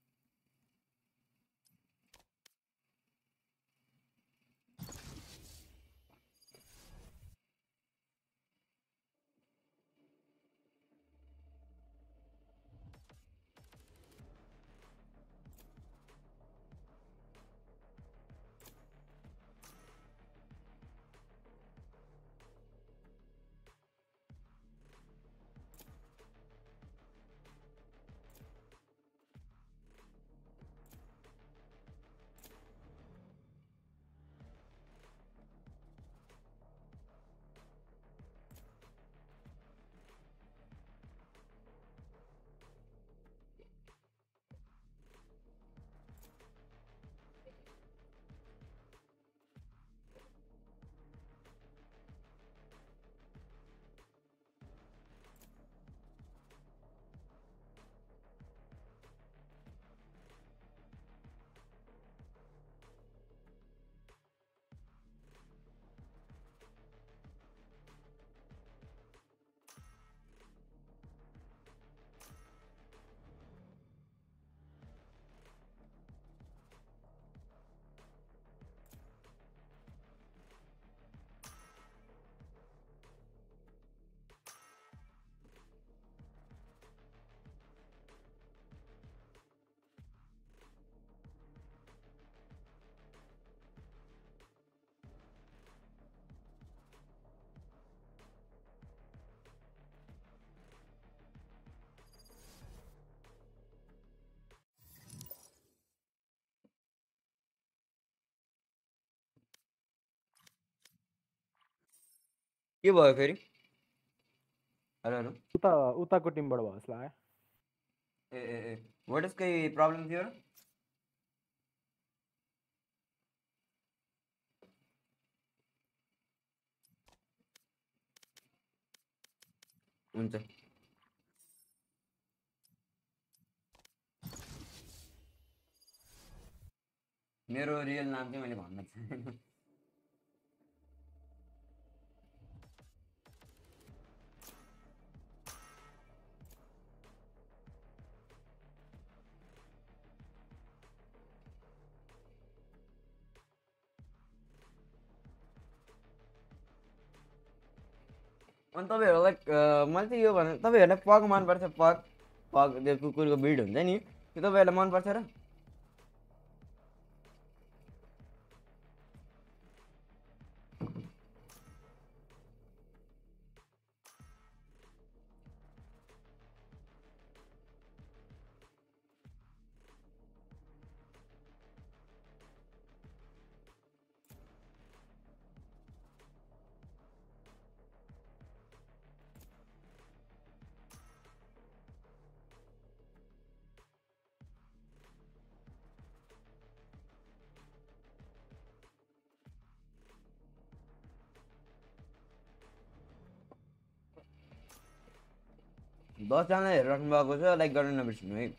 के भयो फेरि हेलो हेलो उता उताको टिमबाट भयो जस्तो लाग्यो ए ए ए वर्टेक्सकै प्रब्लम थियो र हुन्छ मेरो रियल नाम चाहिँ मैले भन्न चाहेन अनि तपाईँहरूलाई मैले चाहिँ यो भने तपाईँहरूलाई पग मनपर्छ पग पग त्यो कुकुरको ब्रिड हुन्छ नि त्यो तपाईँहरूलाई मनपर्छ र दसजना हेरिराख्नु भएको छ लाइक गर्न नबिर्सिनु है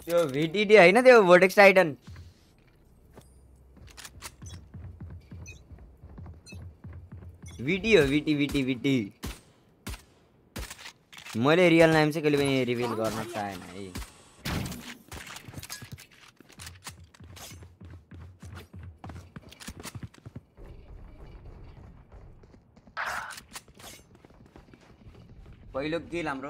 त्यो भिटिडी हैन त्यो भोर्टेक्स टाइटन भिटी हो भिटी भिटी भिटी मैले रियल नाम चाहिँ कहिले पनि रिभिल गर्न चाहेन है पहिलो किल हाम्रो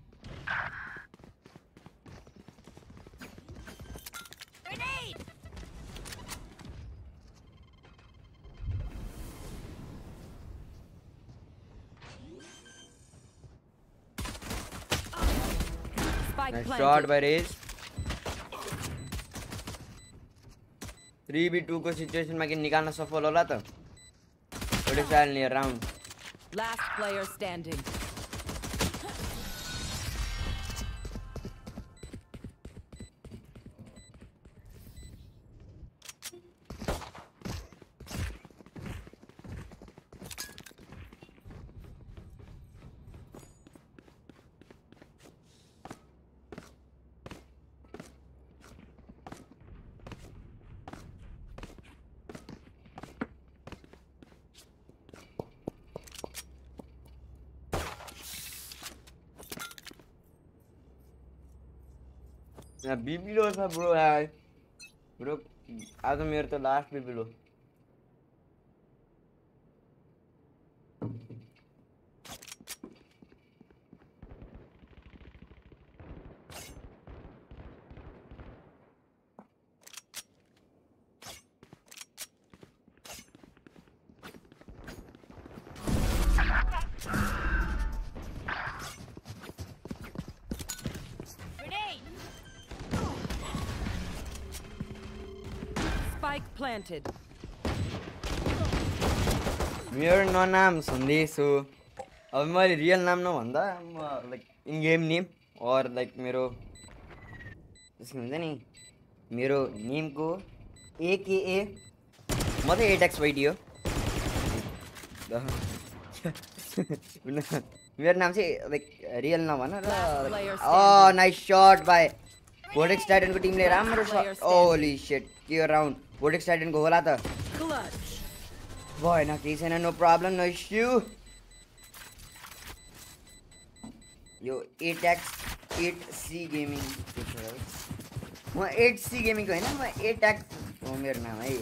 Spike shot planted. by Raze three v two को सिचुएसनमा के निकाल्न सफल होला त एउटा चाल नि राउन्ड Last player standing. बिबिलो छ ब्रो यार ब्रो आज मेरो त लास्ट बिबिलो Spike planted. मेरो ननाम सन्देश हो अब मैले रियल नाम नभन्दा म लाइक इन गेम नेम और लाइक मेरो जस्तो हुन्छ नि मेरो नेमको एकेए म चाहिँ एट एक्स वाइडी हो मेरो नाम चाहिँ लाइक रियल नभन र uh nice shot by Vortex टाइटनको टिमले राम्रो शट ओली शिट के राउन्ड भोर्टेक्स टाइटनको होला त भएन केही छैन नो प्रब्लम नो इस्यु यो at X at C gaming म एट सी गेमिङको होइन म एट एक्स हो मेरो नाम है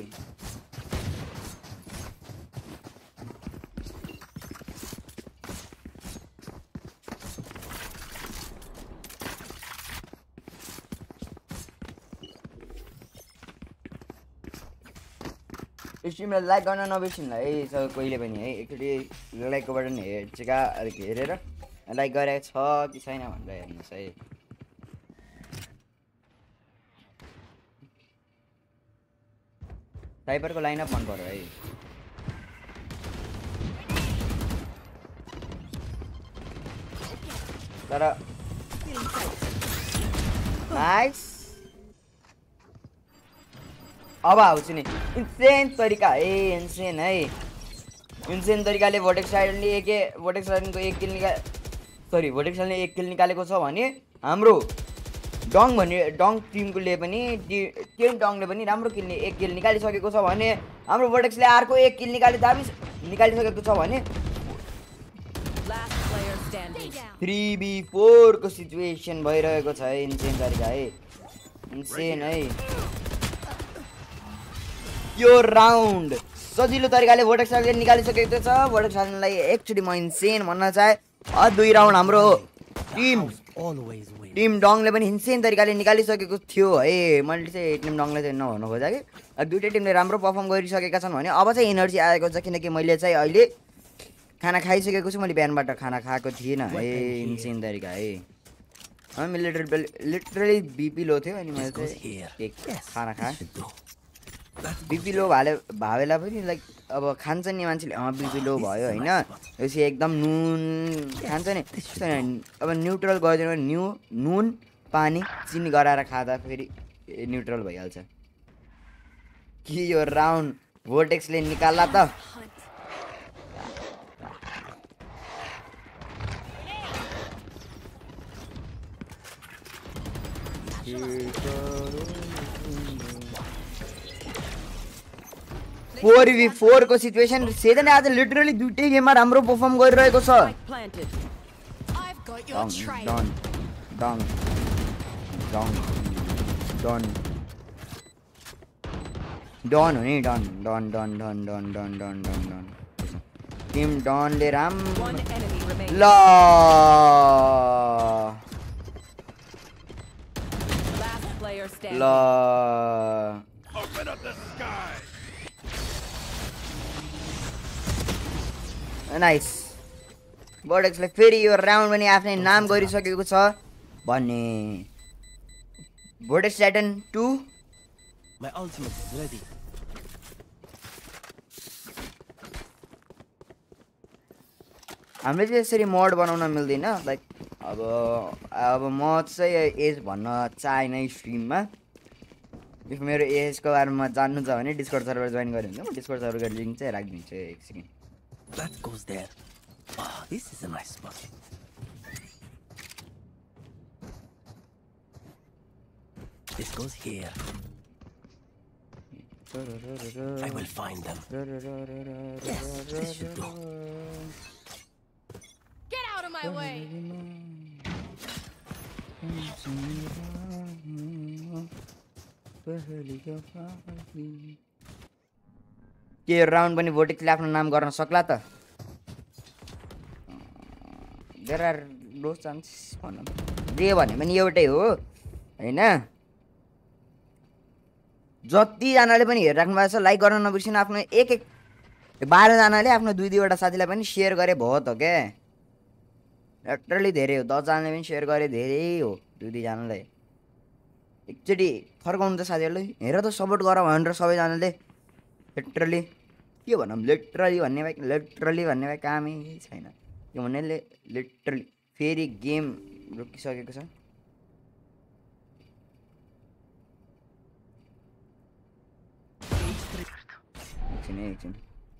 स्ट्रिमलाई लाइक गर्न नबिर्सिनु है सर कहिले पनि है एकचोटि लाइकको बटन हेर्चेका हेरेर लाइक गरेको छ कि छैन भनेर हेर्नुहोस् है टाइपरको लाइनअप मन पर्यो है तर नाइस अब आउँछु नि इन्सेन तरिका है इन्सेन है इन्सेन तरिकाले भोर्टेक्स टाइटनले एक भोर्टेक्स टाइटनको एक किल निका सरी भोर्टेक्स टाइटनले एक किल निकालेको छ भने हाम्रो डङ भन्ने डङ टिमकोले पनि त्यो डङले पनि राम्रो किल एक किल निकालिसकेको छ भने हाम्रो भोर्टेक्सले अर्को एक किल निकाले दाबी निकालिसकेको छ भने थ्री बी फोर को सिचुएसन भइरहेको छ है इन्सेन तरिका है इन्सेन है यो राउन्ड सजिलो तरिकाले भोर्टेक्स टाइटनले निकालिसकेको छ भोर्टेक्स टाइटनलाई एकचोटि म इन्सेन भन्न चाहे अ दुई राउन्ड हाम्रो टिम टिम डङले पनि इन्सेन तरिकाले निकालिसकेको थियो है मैले चाहिँ टिम डङले चाहिँ नभन्न खोजेँ कि दुइटै टिमले राम्रो पर्फर्म गरिसकेका छन् भने अब चाहिँ एनर्जी आएको छ किनकि मैले चाहिँ अहिले खाना खाइसकेको छु मैले बिहानबाट खाना खाएको थिइनँ है इन्सेन तरिका है हामी लिटरली लिटरली बिपी लो थियो अनि मैले चाहिँ खाना खाएँ बिपी लो भाले भावेला पनि लाइक अब खान्छ नि मान्छेले अँ बिपी लो भयो होइन यसो एकदम नुन खान्छ नि त्यस्तो अब न्युट्रल गरिदिनु भने न्यु नुन पानी चिनी गराएर खाँदा फेरि न्युट्रल भइहाल्छ कि यो राउन्ड भोर्टेक्सले निकाल्ला त फोर v फोर को सिचुएसन सेजन आज लिटरली दुईटै गेममा राम्रो परफर्म गरिरहेको छ Don Don Don Don Don Don हो नि Don Don Don Don Don Don Don Don Don team डनले राम ल ल Open up the sky. Nice बर्डेक्सले फेरि यो राउन्ड पनि आफ्नै नाम गरिसकेको छ भन्ने बर्डेक्स टाइटन टू My ultimate is ready. हामीले चाहिँ यसरी मोड बनाउन मिल्दैन लाइक अब अब म चाहिँ एज भन्न चाहेन स्ट्रिममा इफ मेरो एजको बारेमा जान्नु छ भने डिस्कर्ड सर्भर जोइन गऱ्यो भने म डिस्कर्ड सर्भरको लिङ्क चाहिँ राखिदिन्छु एक second That goes there. Oh, this is a nice spot. This goes here. I will find them. Yes, this should do. Get out of my way. के round पनि भोटिक्सले आफ्नो नाम गर्न सक्ला त देयर आर लो चान्स भनौँ जे भने पनि एउटै हो हैन जतिजनाले पनि हेरिराख्नु भएको छ लाइक गर्न नबिर्सिनु आफ्नो एक एक बाह्रजनाले आफ्नो दुई दुईवटा साथीलाई पनि सेयर गरे भयो त क्या लिटरली धेरै हो दसजनाले पनि सेयर गरे धेरै हो दुई दुईजनालाई एकचोटि फर्काउनु त साथीहरूलाई हेर त सपोर्ट गर भनेर सबैजनाले लिटरली के भनौँ लिटरली भन्ने भाइ लिटरली भन्ने भाइ कामै छैन के भन्ने लिटरली फेरि गेम रोकिसकेको छ एकछिन है एकछिन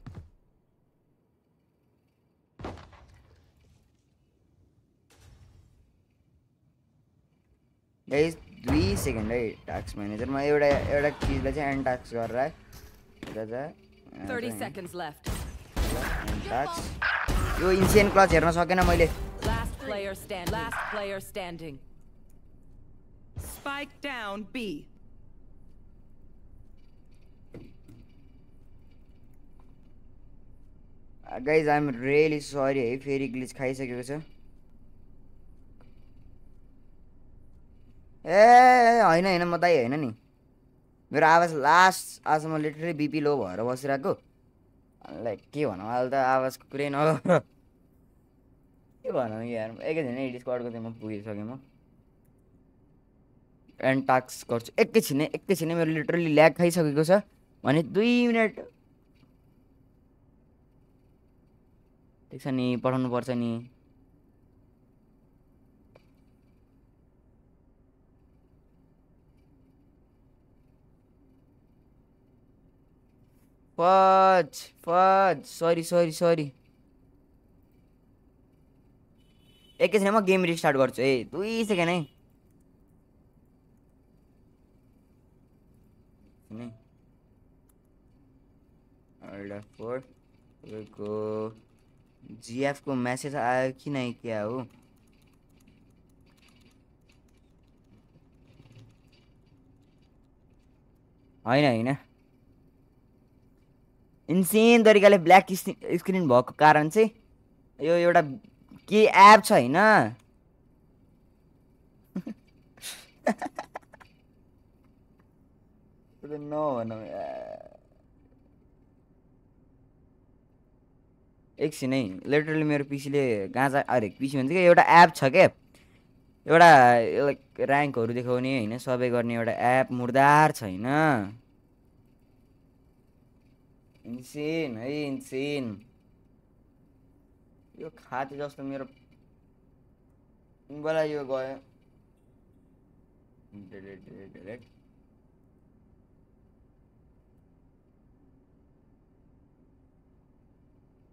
गाइस दुई सेकेन्ड है टास्क म्यानेजरमा एउटा एउटा चिजलाई चाहिँ एन्ड टास्क गरेर thirty seconds left. यो इन्सियन क्लच हेर्न सकेन मैले Last player standing. Last player standing. Spike down B. Guys I am really sorry है फेरि ग्लिच खाइसकेको छ ए होइन होइन म दाइ होइन नि मेरो आवाज लास्ट आजसम्म लिटरली बिपी लो भएर बसिरहेको लाइक के भनौँ अहिले त आवाजको कुरै नगर के भनौँ यार एकैछिन है डिस्कर्डको चाहिँ म पुगिसकेँ म एन्ड टास्क गर्छु एकैछिन है एकैछिन है मेरो लिटरली ल्याग खाइसकेको छ भने दुई मिनट ठिक छ नि पठाउनु पर्छ नि फज फज सरी सरी सरी एकैछिन म गेम रिस्टार्ट गर्छु है दुई सेकेन्ड है फोर तपाईँको जिएफको म्यासेज आयो कि नै क्या हो होइन होइन इन्सेन तरिकाले ब्ल्याक स्क्रिन भएको कारण चाहिँ यो एउटा के एप छ होइन नभनौँ एकछिन है लिटरली मेरो पिसीले गाँजा अरे पिसी भन्छ कि एउटा एप छ क्या एउटा लाइक ऱ्याङ्कहरू देखाउने होइन सबै गर्ने एउटा एप मुर्दार छ होइन इन्सेन है इन्सेन यो खाते जस्तो मेरो बेला यो गयो delete delete delete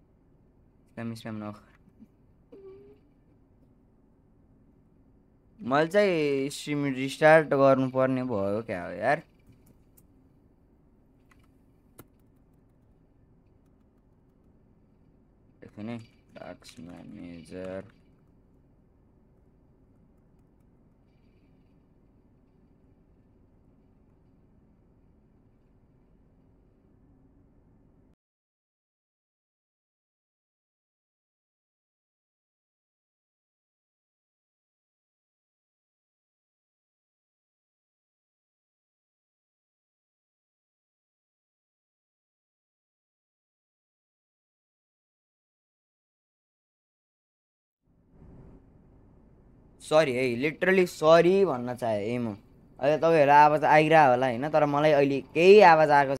spam spam नगर मैले चाहिँ स्ट्रिम रिस्टार्ट गर्नुपर्ने भयो क्या हो यार देखने टास्क मैनेजर सरी है लिटरली सरी भन्न चाहे है म अहिले तपाईँहरू आवाज आइरह होला हैन तर मलाई अहिले केही आवाज आएको